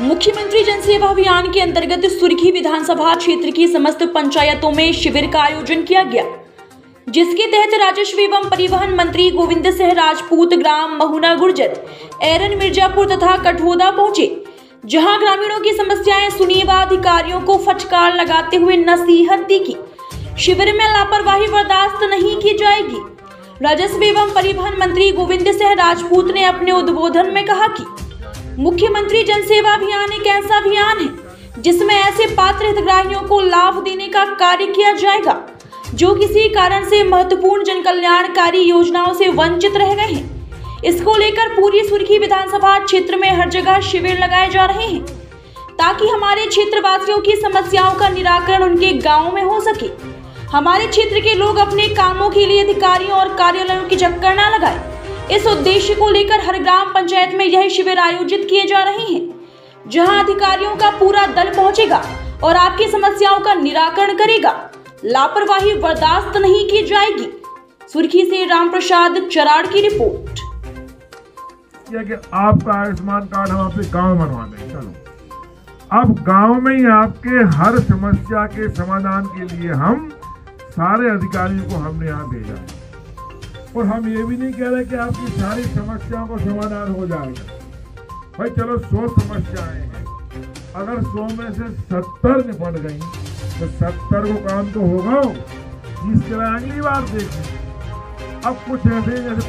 मुख्यमंत्री जनसेवा अभियान के अंतर्गत सुर्खी विधानसभा क्षेत्र की समस्त पंचायतों में शिविर का आयोजन किया गया, जिसके तहत राजस्व एवं परिवहन मंत्री गोविंद सिंह राजपूत ग्राम महुना गुर्जर, एरन मिर्जापुर तथा कठोदा पहुंचे, जहां ग्रामीणों की समस्याएं सुनी व अधिकारियों को फटकार लगाते हुए नसीहत दी कि शिविर में लापरवाही बर्दाश्त नहीं की जाएगी। राजस्व एवं परिवहन मंत्री गोविंद सिंह राजपूत ने अपने उद्बोधन में कहा कि मुख्यमंत्री जनसेवा अभियान एक ऐसा अभियान है जिसमें ऐसे पात्र हितग्राहियों को लाभ देने का कार्य किया जाएगा जो किसी कारण से महत्वपूर्ण जन कल्याणकारी योजनाओं से वंचित रह गए हैं। इसको लेकर पूरी सुर्खी विधानसभा क्षेत्र में हर जगह शिविर लगाए जा रहे हैं ताकि हमारे क्षेत्रवासियों की समस्याओं का निराकरण उनके गाँव में हो सके। हमारे क्षेत्र के लोग अपने कामों के लिए अधिकारियों और कार्यालयों की चक्कर न लगाएं। इस उद्देश्य को लेकर हर ग्राम पंचायत में यह शिविर आयोजित किए जा रहे हैं, जहां अधिकारियों का पूरा दल पहुंचेगा और आपकी समस्याओं का निराकरण करेगा। लापरवाही बर्दाश्त नहीं की जाएगी। सुर्खी से राम प्रसाद चराड़ की रिपोर्ट। कि आपका आयुष्मान कार्ड हम आपके गांव में बनवा दें। चलो, अब गांव में ही आपके हर समस्या के समाधान के लिए हम सारे अधिकारियों को हमने यहाँ भेजा है। और हम ये भी नहीं कह रहे कि आपकी सारी समस्याओं का समाधान हो जाएगा। भाई चलो 100 समस्याएं हैं, अगर 100 में से 70 निपट गई तो 70 को काम तो होगा। इसके लिए अगली बार देखें। अब कुछ ऐसे जैसे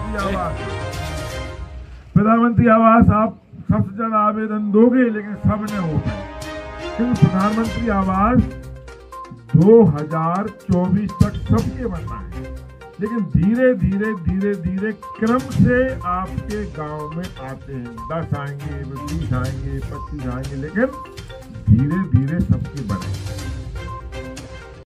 प्रधानमंत्री आवास आप सबसे ज्यादा आवेदन दोगे लेकिन सब ने हो गए, क्योंकि प्रधानमंत्री आवास 2024 तक सबके बनना है। लेकिन धीरे धीरे क्रम से आपके गांव में आते हैं। 10 आएंगे, 20 आएंगे, 25 आएंगे, लेकिन धीरे सबके बनना